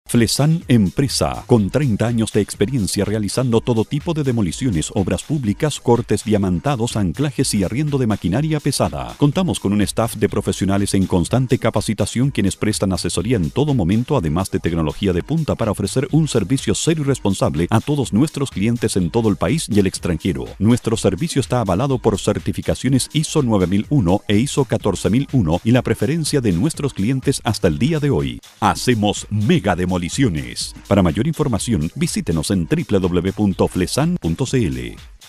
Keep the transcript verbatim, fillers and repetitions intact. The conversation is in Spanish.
Flesan Empresa, con treinta años de experiencia realizando todo tipo de demoliciones, obras públicas, cortes diamantados, anclajes y arriendo de maquinaria pesada. Contamos con un staff de profesionales en constante capacitación quienes prestan asesoría en todo momento, además de tecnología de punta para ofrecer un servicio serio y responsable a todos nuestros clientes en todo el país y el extranjero. Nuestro servicio está avalado por certificaciones I S O nueve mil uno e I S O catorce mil uno y la preferencia de nuestros clientes hasta el día de hoy. Hacemos mega demoliciones. Para mayor información, visítenos en doble u doble u doble u punto flesan punto c l.